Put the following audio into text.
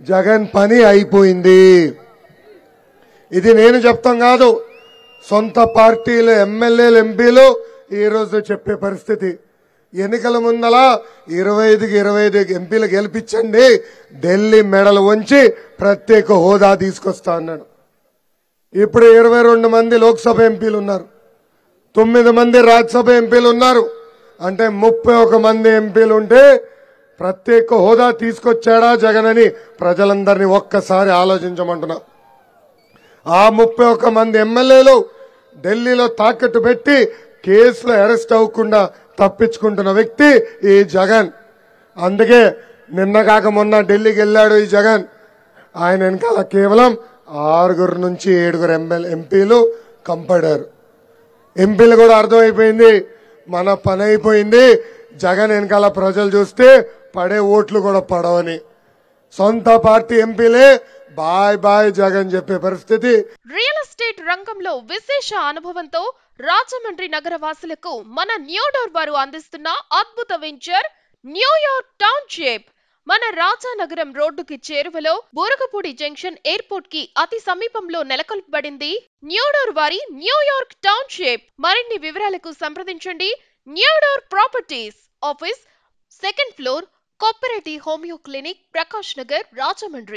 జగన్ పని అయిపోయింది. ఇది నేను చెప్తాం కాదు, సొంత పార్టీలు ఎమ్మెల్యేలు ఎంపీలు ఈ రోజు చెప్పే పరిస్థితి. ఎన్నికల ముందల 25కి 25 ఎంపీలు గెలిపించండి, ఢిల్లీ మెడలు వంచి ప్రత్యేక హోదా తీసుకొస్తా అన్నాడు. ఇప్పుడు 22 మంది లోక్సభ ఎంపీలు ఉన్నారు, 9 మంది రాజ్యసభ ఎంపీలు ఉన్నారు. అంటే 31 మంది ఎంపీలు ఉంటే ప్రత్యేక హోదా తీసుకొచ్చాడా జగన్ అని ప్రజలందరినీ ఒక్కసారి ఆలోచించమంటున్నా. ఆ 31 మంది ఎమ్మెల్యేలు ఢిల్లీలో తాకట్టు పెట్టి కేసులో అరెస్ట్ అవ్వకుండా తప్పించుకుంటున్న వ్యక్తి ఈ జగన్. అందుకే నిన్న కాక మొన్న ఢిల్లీకి వెళ్ళాడు ఈ జగన్. ఆయన వెనకాల కేవలం 6 నుంచి 7 ఎంపీలు కంపడారు. ఎంపీలు కూడా అర్థమైపోయింది మన పని అయిపోయింది, జగన్ వెనకాల ప్రజలు చూస్తే పడే ఓట్లు కూడా పడవని. సొంత పార్టీ ఎంపీలే బాయ్ బాయ్ జగన్ చెప్పే పరిస్థితి. రియల్ ఎస్టేట్ రంగంలో విశేష అనుభవంతో రాజమండ్రి నగర వాసులకు మన న్యూడోర్ వారు అందిస్తున్న అద్భుత వెంచర్ న్యూయార్క్ టౌన్షిప్. మన రాజానగరం రోడ్డుకి చేరువలో బూరగపూడి జంక్షన్ ఎయిర్పోర్ట్ కి అతి సమీపంలో నెలకొల్పబడింది న్యూడోర్ వారి న్యూయార్క్ టౌన్షిప్. మరిన్ని వివరాలకు సంప్రదించండి Newdoor properties. Office 2nd floor, cooperative homeo clinic, Prakash Nagar, Rajahmundry.